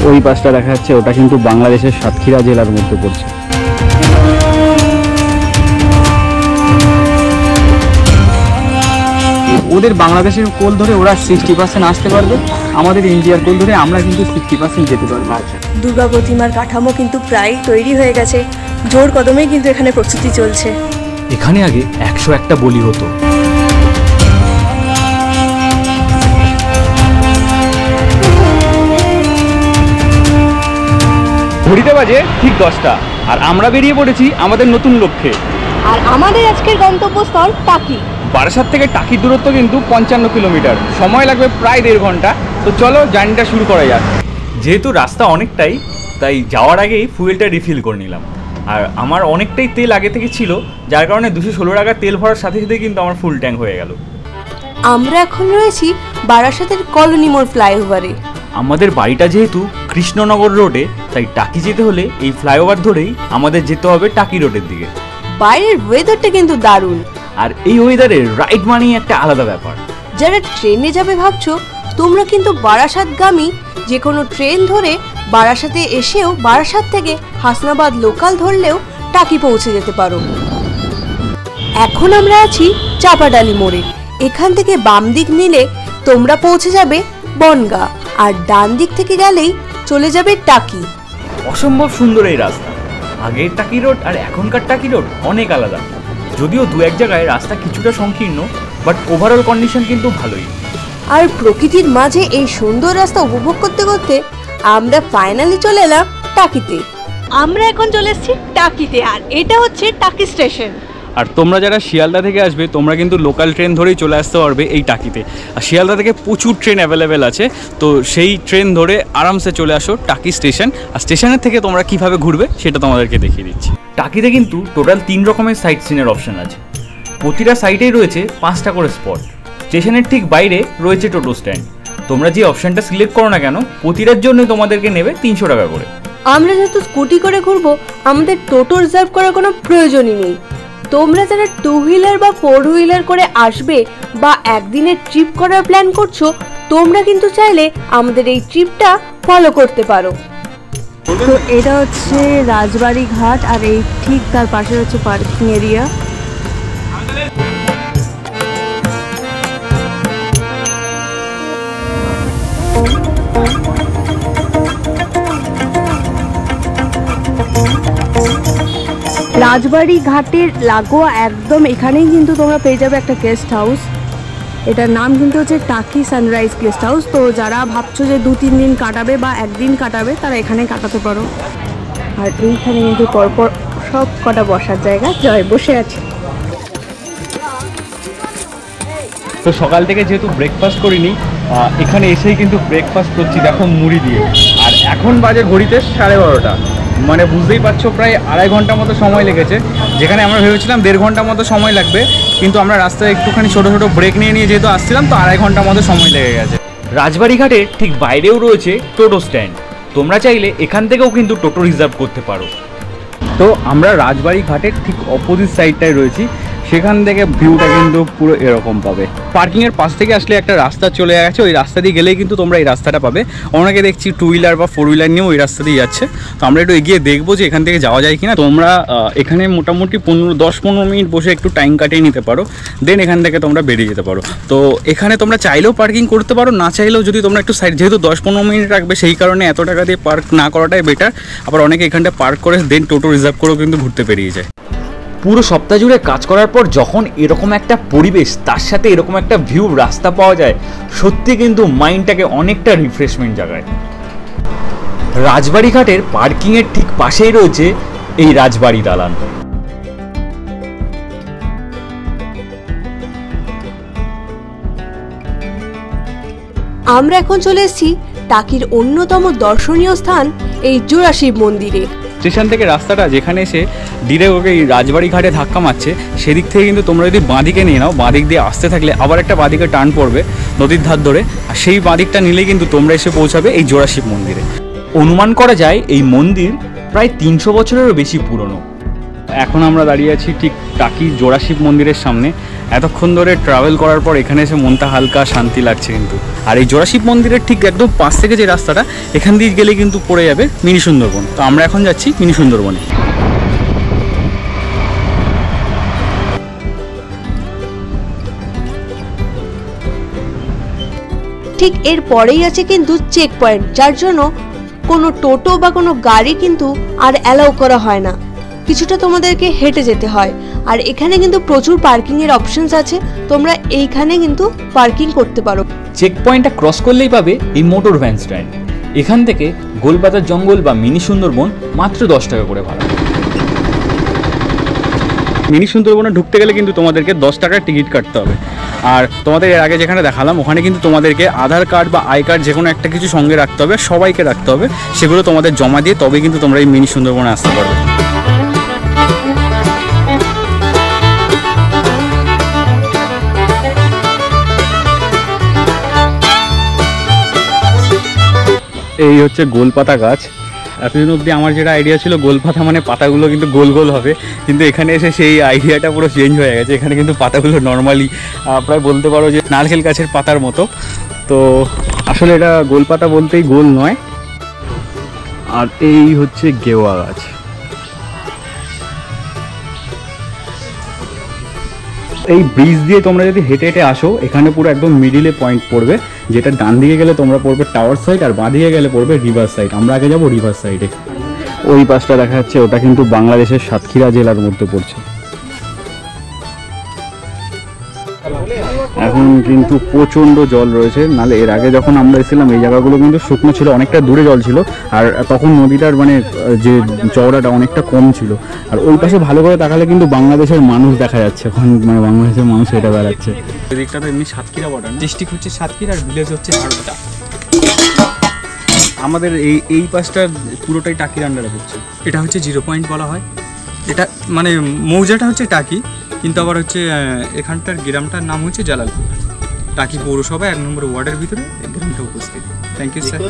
ওই পাশটা দেখা যাচ্ছে, ওটা কিন্তু বাংলাদেশের সাতক্ষীরা জেলার মধ্যে পড়ছে। ওদের বাংলাদেশের কোল ধরে ওরা 60% আসতে পারবে, আমাদের ইন্ডিয়ার কোল ধরে আমরা কিন্তু 60% যেতে পারবো। দুর্গা প্রতিমার কাঠামো কিন্তু প্রায় তৈরি হয়ে গেছে, জোর কদমে কিন্তু এখানে প্রস্তুতি চলছে। এখানে আগে 101টা বলি হতো। ঘড়িতে বাজে ঠিক 10টা, আর আমরা বেরিয়ে পড়েছি আমাদের নতুন লক্ষ্যে। আর আমাদের আজকের গন্তব্যস্থল টাকি। বারাসাত থেকে টাকির দূরত্ব কিন্তু 55 কিলোমিটার, সময় লাগবে প্রায় 1.5 ঘন্টা। তো চলো জার্নিটা শুরু করা যাক। যেহেতু রাস্তা অনেকটাই, তাই যাওয়ার আগেই ফুয়েলটা রিফিল করে নিলাম। আর আমার অনেকটাই তেল আগে থেকে ছিল, যার কারণে 216 টাকা তেল ভরার সাথে সাথে কিন্তু আমার ফুল ট্যাঙ্ক হয়ে গেল। আমরা এখন রয়েছি বারাসাতের কলোনি মোড় ফ্লাইওভারে। আমাদের বাড়িটা যেহেতু কৃষ্ণনগর রোডে, তাই টাকি যেতে হলে এই ফ্লাইওভার ধরেই আমাদের যেতে হবে টাকি রোডের দিকে। বাইরের ওয়েদারটা কিন্তু দারুণ, আর এই ওয়েদারে রাইড মানেই একটা আলাদা ব্যাপার। যারা ট্রেনে যাবে ভাবছো, তোমরা কিন্তু বারাসাতগামী যে কোনো ট্রেন ধরে বারাসাতে এসেও বারাসাত থেকে হাসনাবাদ লোকাল ধরলেও টাকি পৌঁছে যেতে পারো। এখন আমরা আছি চাপাডালি মোড়ে। এখান থেকে বাম দিক নিলে তোমরা পৌঁছে যাবে বনগা, আর ডান দিক থেকে গেলেই চলে যাবে টাকি। অসম্ভব সুন্দর এই রাস্তা। আগের টাকি রোড আর এখনকার টাকি রোড অনেক আলাদা, যদিও দু এক জায়গায় রাস্তা কিছুটা সংকীর্ণ, বাট ওভারঅল কন্ডিশন কিন্তু ভালোই। আর প্রকৃতির মাঝে এই সুন্দর রাস্তা উপভোগ করতে করতে আমরা ফাইনালি চলে এলাম টাকিতে। আমরা এখন চলে এসেছি টাকিতে, আর এটা হচ্ছে টাকি স্টেশন। আর তোমরা যারা শিয়ালদা থেকে আসবে, তোমরা কিন্তু লোকাল ট্রেন ধরেই চলে আসতে পারবে এই টাকিতে। আর শিয়ালদা থেকে প্রচুর ট্রেন অ্যাভেলেবেল আছে, তো সেই ট্রেন ধরে আরামসে চলে আসো টাকি স্টেশন। আর স্টেশনের থেকে তোমরা কিভাবে ঘুরবে সেটা তোমাদেরকে দেখিয়ে দিচ্ছি। টাকিতে কিন্তু টোটাল 3 রকমের সাইট সিনের অপশান আছে। প্রতিটা সাইটেই রয়েছে 5টা করে স্পট। স্টেশনের ঠিক বাইরে রয়েছে টোটো স্ট্যান্ড। তোমরা যে অপশানটা সিলেক্ট করো না কেন, প্রতিটার জন্য তোমাদেরকে নেবে 300 টাকা করে। আমরা যেহেতু স্কুটি করে ঘুরবো, আমাদের টোটো রিজার্ভ করার কোনো প্রয়োজনই নেই। তোমরা যারা 2 হুইলার বা 4 হুইলার করে আসবে বা একদিনের ট্রিপ করার প্ল্যান করছো, তোমরা কিন্তু চাইলে আমাদের এই ট্রিপটা ফলো করতে পারো। তো এটা হচ্ছে রাজবাড়ি ঘাট, আর এই ঠিক তার পাশে হচ্ছে পার্কিং এরিয়া। রাজবাড়ি ঘাটের লাগোয়া একদম এখানেই কিন্তু তোমরা পেয়ে যাবে একটা গেস্ট হাউস। এটার নাম কিন্তু হচ্ছে টাকি সানরাইজ গেস্ট হাউস। তো যারা ভাবছো যে 2-3 দিন কাটাবে বা একদিন কাটাবে, তারা এখানে কাটাতে পারো। আর এইখানে কিন্তু পরপর সব কটা বসার জায়গা, জয় বসে আছে। তো সকাল থেকে যেহেতু ব্রেকফাস্ট করিনি, এখানে এসেই কিন্তু ব্রেকফাস্ট করছি, দেখো মুড়ি দিয়ে। আর এখন বাজে ঘড়িতে 12:30, মানে বুঝতেই পারছো প্রায় 2.5 ঘন্টা মতো সময় লেগেছে। যেখানে আমরা ভেবেছিলাম 1.5 ঘন্টা মতো সময় লাগবে, কিন্তু আমরা রাস্তায় একটুখানি ছোটো ছোটো ব্রেক নিয়ে যেহেতু আসছিলাম, তো 2.5 ঘন্টা মতো সময় লেগে গেছে। রাজবাড়ি ঘাটের ঠিক বাইরেও রয়েছে টোটো স্ট্যান্ড। তোমরা চাইলে এখান থেকেও কিন্তু টোটো রিজার্ভ করতে পারো। তো আমরা রাজবাড়ি ঘাটের ঠিক অপোজিট সাইডটায় রয়েছি, সেখান থেকে ভিউটা কিন্তু পুরো এরকম পাবে। পার্কিংয়ের পাশ থেকে আসলে একটা রাস্তা চলে গেছে, ওই রাস্তা দিয়ে গেলেই কিন্তু তোমরা এই রাস্তাটা পাবে। অনেকে দেখছি 2 হুইলার বা 4 হুইলার নিয়েও ওই রাস্তা দিয়ে যাচ্ছে। তো আমরা একটু এগিয়ে দেখবো যে এখান থেকে যাওয়া যায় কিনা। তোমরা এখানে মোটামুটি 10-15 মিনিট বসে একটু টাইম কাটিয়ে নিতে পারো, দেন এখান থেকে তোমরা বেরিয়ে যেতে পারো। তো এখানে তোমরা চাইলেও পার্কিং করতে পারো, না চাইলেও যদি তোমরা একটু সাইড, যেহেতু 10-15 মিনিট রাখবে সেই কারণে এত টাকা দিয়ে পার্ক না করাটাই বেটার। আবার অনেকে এখানটা পার্ক করে দেন টোটো রিজার্ভ করেও কিন্তু ঘুরতে বেরিয়ে যায়। পুরো সপ্তাহ জুড়ে কাজ করার পর যখন এরকম একটা পরিবেশ, তার সাথে এরকম একটা ভিউ রাস্তা পাওয়া যায়, সত্যি কিন্তু মাইন্ডটাকে অনেকটা রিফ্রেশমেন্ট জাগায়। রাজবাড়ি ঘাটের পার্কিংয়ের ঠিক পাশেই রয়েছে এই রাজবাড়ি দালান। আমরা এখন চলে এসেছি টাকির অন্যতম দর্শনীয় স্থান এই জোড়াশিব মন্দিরে। স্টেশন থেকে রাস্তাটা যেখানে এসে ডিরেক্ট ওকে এই রাজবাড়ি ঘাটে ধাক্কা মারছে, সেদিক থেকে কিন্তু তোমরা যদি বাঁদিকে নিয়ে নাও, বাঁদিক দিয়ে আসতে থাকলে আবার একটা বাঁদিকে টার্ন পড়বে নদীর ধার ধরে, আর সেই বাঁদিকটা নিলেই কিন্তু তোমরা এসে পৌঁছাবে এই জোড়াশিব মন্দিরে। অনুমান করা যায় এই মন্দির প্রায় 300 বছরেরও বেশি পুরনো। এখন আমরা দাঁড়িয়ে আছি ঠিক টাকি জোড়াশিব মন্দিরের সামনে। এতক্ষণ ধরে ট্রাভেল করার পর এখানে এসে মনটা হালকা শান্তি লাগছে কিন্তু। আর এই জোড়াশিব মন্দিরের ঠিক একদম পাশ থেকে যে রাস্তাটা, এখান দিয়ে গেলে কিন্তু পড়ে যাবে মিনি সুন্দরবন। তো আমরা এখন যাচ্ছি মিনি সুন্দরবনে। ঠিক এর পরেই আছে কিন্তু চেক পয়েন্ট, যার জন্য কোনো টোটো বা কোনো গাড়ি কিন্তু আর অ্যালাউ করা হয় না, কিছুটা তোমাদেরকে হেঁটে যেতে হয়। আর এখানে কিন্তু প্রচুর পার্কিং এর অপশনস আছে, তোমরা এইখানে কিন্তু পার্কিং করতে পারো। চেক পয়েন্টটা ক্রস করলেই পাবে এই মোটর ভ্যান স্ট্যান্ড। এখান থেকে গোলপাতার জঙ্গল বা মিনি সুন্দরবন মাত্র 10 টাকা করে ভাড়া। মিনি সুন্দরবনে ঢুকতে গেলে কিন্তু তোমাদেরকে 10 টাকার টিকিট কাটতে হবে। আর তোমাদের এর আগে যেখানে দেখালাম ওখানে কিন্তু তোমাদেরকে আধার কার্ড বা আই কার্ড যে কোনো একটা কিছু সঙ্গে রাখতে হবে, সবাইকে রাখতে হবে। সেগুলো তোমাদের জমা দিয়ে তবে কিন্তু তোমরা এই মিনি সুন্দরবনে আসতে পারবে। এই হচ্ছে গোলপাতা গাছ। এতদিন অবধি আমার যেটা আইডিয়া ছিল গোলপাতা মানে পাতাগুলো কিন্তু গোল গোল হবে, কিন্তু এখানে এসে সেই আইডিয়াটা পুরো চেঞ্জ হয়ে গেছে। এখানে কিন্তু পাতাগুলো নর্মালি প্রায় বলতে পারো যে নারকেল গাছের পাতার মতো। তো আসলে এটা গোলপাতা বলতেই গোল নয়। আর এই হচ্ছে গেওয়া গাছ। এই ব্রিজ দিয়ে তোমরা যদি হেঁটে হেঁটে আসো, এখানে পুরো একদম মিডিলে পয়েন্ট পড়বে, যেটা ডান দিকে গেলে তোমরা পড়বে টাওয়ার সাইড, আর বাঁ দিকে গেলে পড়বে রিভার সাইড। আমরা আগে যাবো রিভার সাইডে। ওই পাশটা দেখা যাচ্ছে, ওটা কিন্তু বাংলাদেশের সাতক্ষীরা জেলার মধ্যে পড়ছে। এখন কিন্তু প্রচণ্ড জল রয়েছে, নাহলে এর আগে যখন আমরা এসেছিলাম এই জায়গাগুলো কিন্তু শুকনো ছিল, অনেকটা দূরে জল ছিল। আর তখন নদীটার মানে যে চওড়াটা অনেকটা কম ছিল। আর ওই পাশে ভালো করে তাকালে কিন্তু বাংলাদেশের মানুষ দেখা যাচ্ছে, এখন মানে বাংলাদেশের মানুষ এটা বেড়াচ্ছে। ওই দিকটা তো এমনি সাতক্ষীরা বর্ডার, ডিস্ট্রিক্ট হচ্ছে সাতক্ষীরা আর ভিলেজ হচ্ছে হারোটা। আমাদের এই পাশটা পুরোটাই টাকির আন্ডারে পড়ছে। এটা হচ্ছে 0 পয়েন্ট বলা হয়। এটা মানে মৌজাটা হচ্ছে টাকি, কিন্তু আবার হচ্ছে এখানটার গ্রামটার নাম হচ্ছে জালালপুর। টাকি পৌরসভা 1 নম্বর ওয়ার্ডের ভিতরে এই গ্রামটা উপস্থিত। Thank you sir.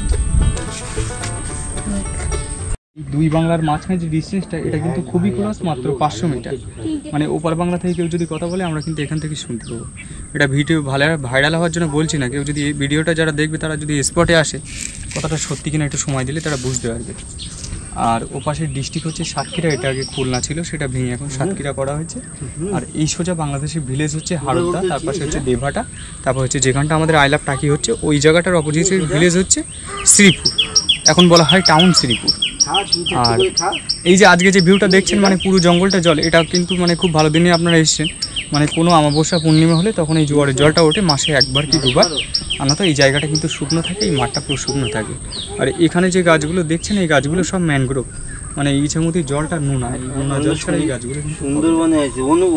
দুই বাংলার মাঝখানে যে ডিস্টেন্সটা, এটা কিন্তু খুবই ক্লোজ, মাত্র 500 মিটার। মানে ওপার বাংলা থেকে কেউ যদি কথা বলে আমরা কিন্তু এখান থেকে শুনতে পাবো। এটা ভিডিও ভাইরাল হওয়ার জন্য বলছি না, কেউ যদি এই ভিডিওটা যারা দেখবে তারা যদি স্পটে আসে, কথাটা সত্যি কিনা একটু সময় দিলে তারা বুঝতে পারবে। আর ওপাশের ডিস্ট্রিক্ট হচ্ছে সাতক্ষীরা, এটা আগে খুলনা ছিল, সেটা ভেঙে এখন সাতক্ষীরা করা হয়েছে। আর এই সোজা বাংলাদেশের ভিলেজ হচ্ছে হারোদা, তার পাশে হচ্ছে দেভাটা, তারপর হচ্ছে যেখানটা আমাদের আই লাভ টাকি হচ্ছে ওই জায়গাটার অপোজিটের ভিলেজ হচ্ছে শ্রীপুর, এখন বলা হয় টাউন শ্রীপুর। আর এই যে আজকে যে ভিউটা দেখছেন, মানে পুরো জঙ্গলটা জল, এটা কিন্তু মানে খুব ভালো দিনে আপনারা এসছেন। মানে কোনো অমাবস্যা পূর্ণিমা হলে তখন এই জোয়ারের জলটা ওঠে মাসে 1বার কি 2বার। আনা তো এই জায়গাটা কিন্তু শুকনো থাকে, এই মাঠটা পুরো শুকনো থাকে। আর এখানে যে গাছগুলো দেখছেন, এই গাছগুলো সব ম্যানগ্রোভ, মানে ইছামতি জলটা নোনা, এই নোনা জল ছাড়া এই গাছগুলো কিন্তু সুন্দরবনে আছে।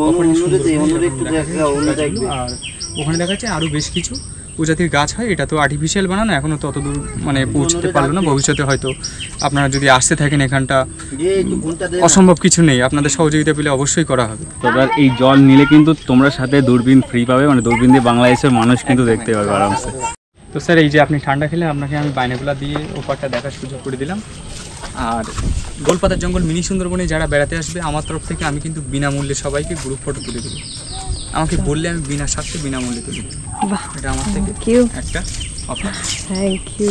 আর ওখানে দেখা যাচ্ছে আরও বেশ কিছু প্রজাতির গাছ হয়। এটা তো আর্টিফিশিয়াল বানানো, এখনও তত দূর মানে পৌঁছতে পারলো না। ভবিষ্যতে হয়তো আপনারা যদি আসতে থাকেন, এখানটা অসম্ভব কিছু নেই, আপনাদের সহযোগিতা পেলে অবশ্যই করা হবে। এবার এই জল নিলে কিন্তু তোমরা সাথে দূরবীন ফ্রি পাবে, মানে দূরবীন দিয়ে বাংলাদেশের মানুষ কিন্তু দেখতে পাবে আরামসে। তো স্যার, এই যে আপনি ঠান্ডা খেলে আপনাকে আমি বাইনাগুলা দিয়ে ওপারটা দেখার সুযোগ করে দিলাম। আর গোলপাতার জঙ্গল মিনি সুন্দরবনে যারা বেড়াতে আসবে, আমার তরফ থেকে আমি কিন্তু বিনামূল্যে সবাইকে গ্রুপ ফটো তুলে দেবো। আমাকে বললে আমি বিনা স্বার্থে বিনামূল্যে তুলে দেবো। এটা আমার থেকে একটা অফার। Thank you.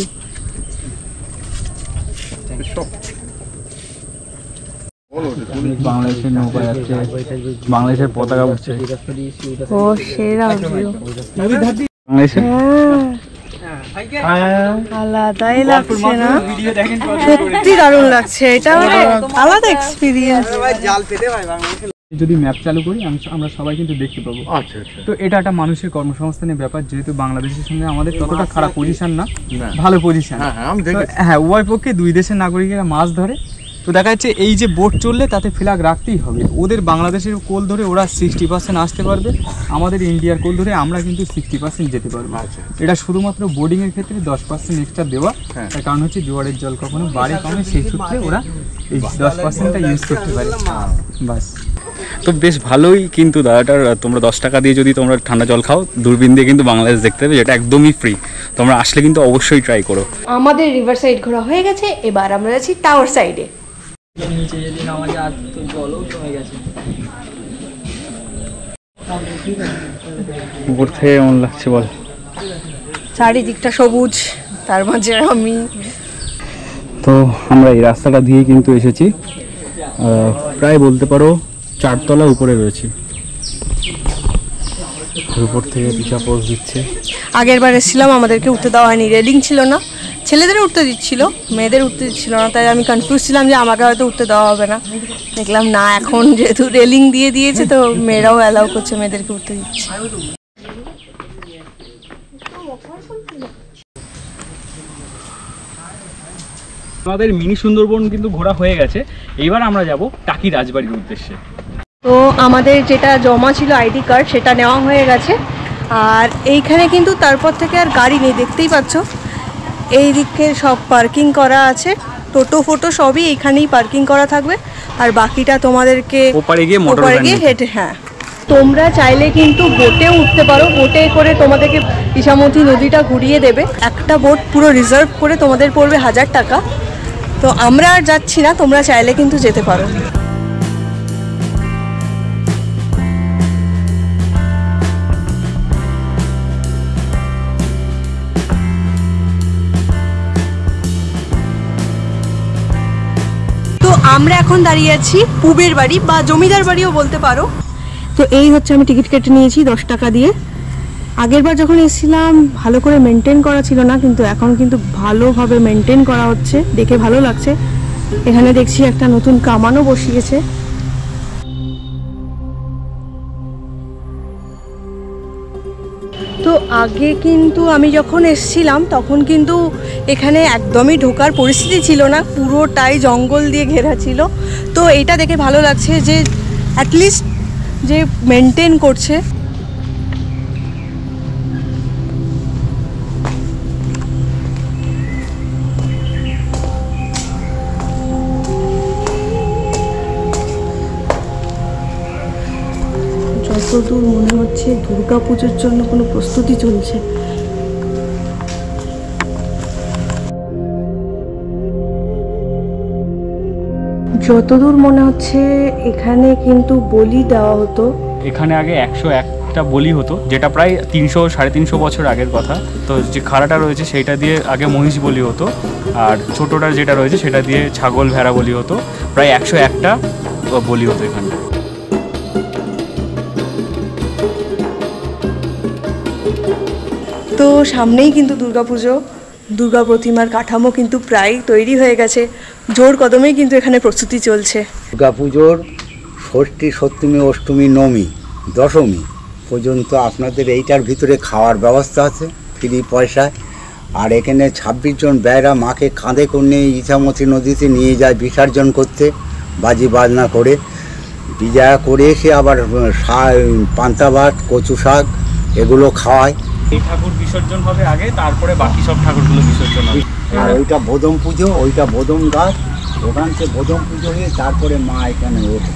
বাংলাদেশের নৌকা যাচ্ছে, বাংলাদেশের পতাকা উঠছে। ও সেরা ভিউ, বাংলাদেশের আলাদাই লাগছে না? সত্যি দারুণ লাগছে, এটা মানে আলাদা এক্সপিরিয়েন্স। যদি ম্যাপ চালু করি আমরা সবাই কিন্তু দেখতে পাবো। আচ্ছা আচ্ছা। তো এটা একটা মানুষের কর্মসংস্থানের ব্যাপার, যেহেতু বাংলাদেশের সঙ্গে আমাদের ততটা খারাপ পজিশন না, ভালো পজিশন। হ্যাঁ, উভয় পক্ষে দুই দেশের নাগরিকেরা মাছ ধরে। তো দেখা যাচ্ছে এই যে বোট চললে তাতে ফ্ল্যাগ রাখতেই হবে। ওদের বাংলাদেশের কোল ধরে ওরা 60% আসতে পারবে, আমাদের ইন্ডিয়ার কোল ধরে আমরা কিন্তু 60% যেতে পারবো। এটা শুধুমাত্র বোর্ডিংয়ের ক্ষেত্রে 10% এক্সট্রা দেওয়া, তার কারণ হচ্ছে জোয়ারের জল কখনো বাড়ে কমে, সেই সূত্রে ওরা এই 10%টা ইউজ করতে পারে। বাস। তো বেশ ভালোই কিন্তু দাদাটার, তোমরা 10 টাকা দিয়ে যদি তোমরা ঠান্ডা জল খাও, দূরবীন দিয়ে কিন্তু বাংলাদেশ দেখতে হবে, যেটা একদমই ফ্রি। তোমরা আসলে কিন্তু অবশ্যই ট্রাই করো। আমাদের রিভার সাইড ঘোরা হয়ে গেছে, এবার আমরা যাচ্ছি টাওয়ার সাইডে। নিচে যদি নামা যায় আর তো জলও কমে গেছে। উপর থেকে কেমন লাগছে বল? চারিদিকটা সবুজ, তার মাঝে আমি। তো আমরা এই রাস্তাটা দিয়ে কিন্তু এসেছি, প্রায় বলতে পারো 4 তলা উপরে রয়েছি। উপর থেকে পিছা পোজ দিচ্ছে। আগের বার এসেছিলাম, আমাদেরকে উঠতে দেওয়া হয়নি, রেলিং ছিল না, ছেলেদের উঠতে দিচ্ছিল, মেয়েদের উঠতে দিচ্ছিল না, তাই আমি কনফিউজ ছিলাম যে আমাকে হয়তো উঠতে দেওয়া হবে না। দেখলাম না, এখন যেহেতু রেলিং দিয়ে দিয়েছে তো মেয়েরাও অ্যালাউ করছে, মেয়েদেরকে উঠতে দিচ্ছে। আমাদের মিনি সুন্দরবন কিন্তু ঘোরা হয়ে গেছে, এইবার আমরা যাব টাকি রাজবাড়ির উদ্দেশ্যে। তো আমাদের যেটা জমা ছিল আইডি কার্ড, সেটা নেওয়া হয়ে গেছে। আর এইখানে কিন্তু তারপর থেকে আর গাড়ি নেই, দেখতেই পাচ্ছ এই দিকে সব পার্কিং করা আছে, টোটো ফোটো সবই এইখানেই পার্কিং করা থাকবে। আর বাকিটা তোমাদেরকে ওপারে গিয়ে হেঁটে, হ্যাঁ তোমরা চাইলে কিন্তু বোটে উঠতে পারো, বোটে করে তোমাদেরকে ইছামতি নদীটা ঘুরিয়ে দেবে। একটা বোট পুরো রিজার্ভ করে তোমাদের পড়বে 1000 টাকা। তো আমরা আর যাচ্ছি না, তোমরা চাইলে কিন্তু যেতে পারো। তো আমরা এখন দাঁড়িয়ে আছি পুবের বাড়ি বা জমিদার বাড়িও বলতে পারো। তো এই হচ্ছে, আমি টিকিট কেটে নিয়েছি 10 টাকা দিয়ে। আগের বার যখন এসেছিলাম ভালো করে মেনটেন করা ছিল না, কিন্তু এখন কিন্তু ভালোভাবে মেনটেন করা হচ্ছে, দেখে ভালো লাগছে। এখানে দেখছি একটা নতুন কামানও বসিয়েছে। তো আগে কিন্তু আমি যখন এসেছিলাম তখন কিন্তু এখানে একদমই ঢোকার পরিস্থিতি ছিল না, পুরোটাই জঙ্গল দিয়ে ঘেরা ছিল। তো এটা দেখে ভালো লাগছে যে অ্যাটলিস্ট যে মেনটেন করছে। যতদূর মনে হচ্ছে দুর্গা পুজোর জন্য কোনো প্রস্তুতি চলছে। যতদূর মনে হচ্ছে এখানে কিন্তু বলি দেওয়া হতো। এখানে আগে 101টা বলি হতো, যেটা প্রায় 300-350 বছর আগের কথা। তো যে খাড়াটা রয়েছে সেইটা দিয়ে আগে মহিষ বলি হতো, আর ছোটোটা যেটা রয়েছে সেটা দিয়ে ছাগল ভেড়া বলি হতো। প্রায় 101টা বলি হতো এখানে। তো সামনেই কিন্তু দুর্গাপুজো, দুর্গা প্রতিমার কাঠামো কিন্তু প্রায় তৈরি হয়ে গেছে, জোর কদমেই কিন্তু এখানে প্রস্তুতি চলছে। দুর্গাপুজোর ষষ্ঠী, সপ্তমী, অষ্টমী, নবমী, দশমী পর্যন্ত আপনাদের এইটার ভিতরে খাওয়ার ব্যবস্থা আছে ফ্রি পয়সায়। আর এখানে 26 জন ব্যয়রা মাকে কাঁধে করে নিয়ে ইছামতি নদীতে নিয়ে যায় বিসর্জন করতে, বাজি বাজনা করে বিজয়া করে এসে আবার পান্তা ভাত, কচু শাক এগুলো খাওয়ায়। এই ঠাকুর বিসর্জন হবে আগে, তারপরে বাকি সব ঠাকুরগুলো বিসর্জন হবে। আর ওইটা বোদম পুজো, ওইটা বোদম গাছ, ওখান থেকে বোদম পুজো হয়ে তারপরে মা এখানে ওঠে।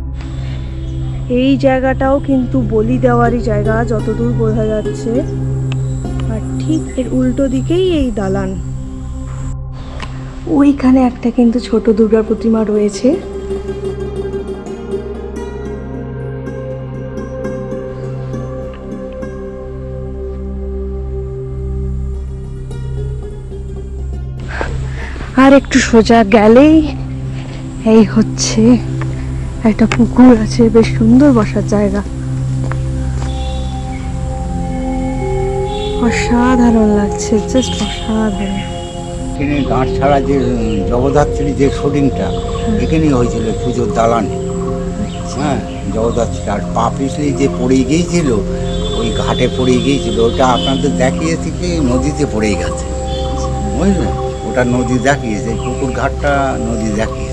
এই জায়গাটাও কিন্তু বলি দেওয়ারই জায়গা যতদূর বোঝা যাচ্ছে। আর ঠিক এর উল্টো দিকেই এই দালান। ওইখানে একটা কিন্তু ছোট দুর্গার প্রতিমা রয়েছে। আর একটু সোজা গেলেই এই হচ্ছে একটা পুকুর আছে, বেশ সুন্দর বসার জায়গা, অসাধারণ লাগছে, জাস্ট অসাধারণ। এখানে গাঁট ছাড়া যে জগদ্ধাত্রী যে শুটিংটা এখানেই হয়েছিল পুজোর দালানে। হ্যাঁ, জগদ্ধাত্রী আর পা পিছলে যে পড়ে গিয়েছিল, ওই ঘাটে পড়ে গিয়েছিল, ওটা আপনাদের দেখিয়েছি কি নদীতে পড়ে গেছে, বুঝলেন? ওটা নদী দেখিয়েছে, পুকুর ঘাটটা নদী দেখিয়েছে।